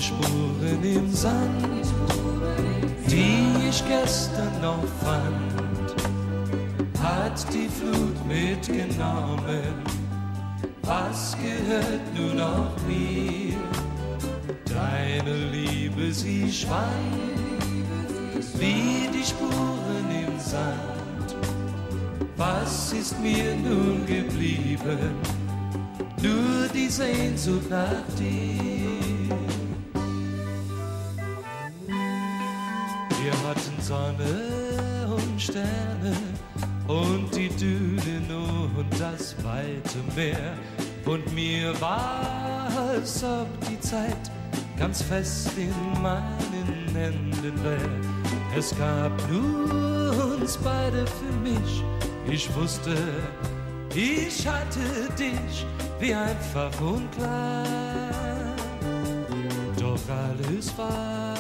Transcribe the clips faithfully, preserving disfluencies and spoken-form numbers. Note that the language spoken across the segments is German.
Deine Spuren im Sand, die ich gestern noch fand, hat die Flut mitgenommen. Was gehört nun noch mir? Deine Liebe, sie schwand wie die Spuren im Sand. Was ist mir nun geblieben? Nur die Sehnsucht nach dir. Wir hatten Sonne und Sterne und die Dünen und das weite Meer. Und mir war, als ob die Zeit ganz fest in meinen Händen wär. Es gab nur uns beide für mich. Ich wusste, ich hatte dich wie einfach und klar. Doch alles war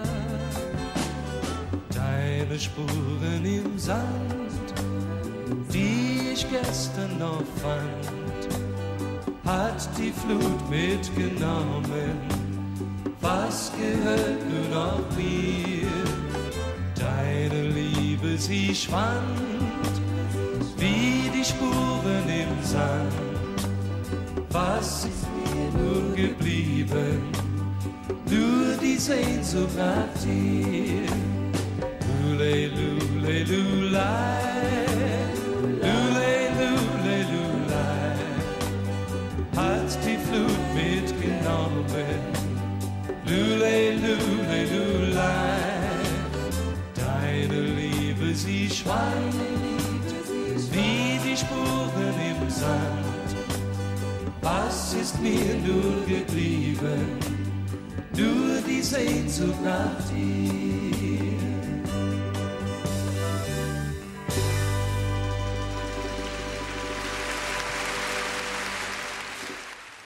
deine Spuren im Sand, die ich gestern noch fand, hat die Flut mitgenommen. Was gehört nur noch mir? Deine Liebe, sie schwand wie die Spuren im Sand. Was ist mir nun geblieben? Nur die Sehnsucht nach dir. Lule, lule, lulei, lule, lule, lulei, hat die Flut mitgenommen. Lule, lule, lulei, deine Liebe, sie schwand wie die Spuren im Sand. Was ist mir nun geblieben? Nur die Sehnsucht nach dir.